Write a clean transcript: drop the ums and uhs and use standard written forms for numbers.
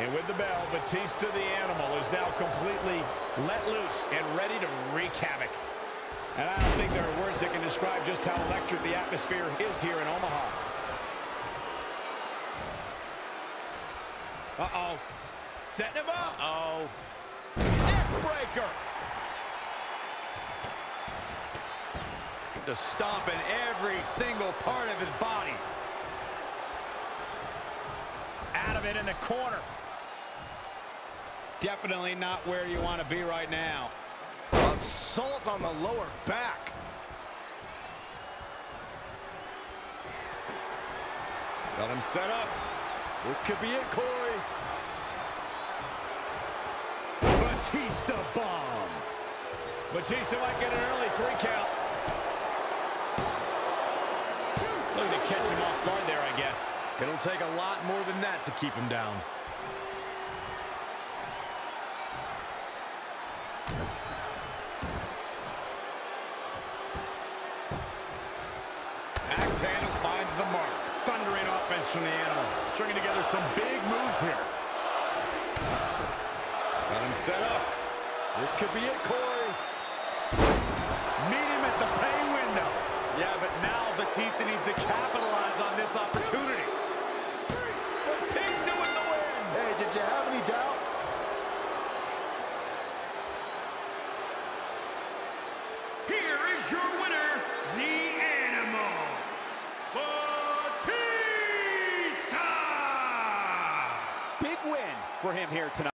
And with the bell, Batista the Animal is now completely let loose and ready to wreak havoc. And I don't think there are words that can describe just how electric the atmosphere is here in Omaha. Uh-oh. Setting him up. Uh-oh. Neck breaker. Just stomping every single part of his body. Out of it in the corner. Definitely not where you want to be right now. Assault on the lower back. Got him set up. This could be it, Corey. Batista bomb. Batista might get an early 3 count. Looking to catch him off guard there, I guess. It'll take a lot more than that to keep him down. Axe handle finds the mark. Thundering offense from the Animal. Stringing together some big moves here. Got him set up. This could be it, Corey. Meet him at the pay window. Yeah, but now Batista needs to capitalize on this opportunity. Batista with the win. Hey, did you have any doubt? Here is your winner, the Animal, Batista! Big win for him here tonight.